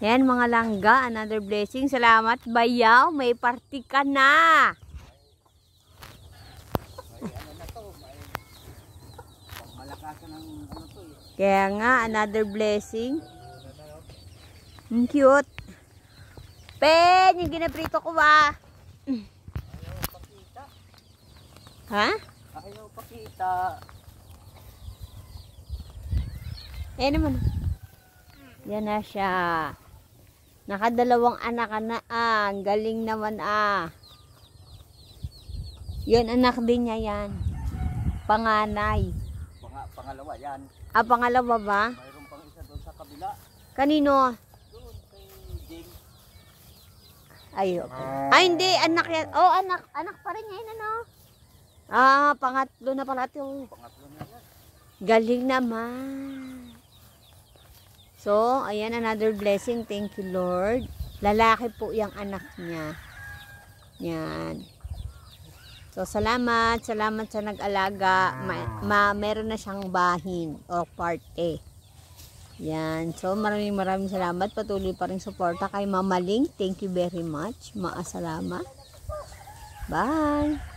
Yan mga langga, another blessing. Salamat bayaw, may party ka na. May ano na to, may malakasan ng ano to eh. Kaya nga, another blessing. Ang cute. Pen, yung ginaprito ko ba? Ayaw pakita. Ha? Ayaw pakita. Naman. Yan na siya. Nakadalawang anak ka na Ang galing naman Yan anak din niya yan. Panganay. Pangalawa yan. Pangalawa ba? Mayroon pang isa doon sa kabila. Kanino? Doon kay James. Ay, okay. Ay, hindi. Anak yan. Oh, anak. Anak pa rin yan, ano? Pangatlo na pala ito. Pangatlo na yan. Galing naman. So, ayan, another blessing. Thank you, Lord. Lalaki po yung anak niya. Yan. So, salamat. Salamat sa nag-alaga. Meron na siyang bahin o parte. Yan. So, maraming salamat. Patuloy pa rin suporta kay Mama Ling. Thank you very much. Salamat. Bye.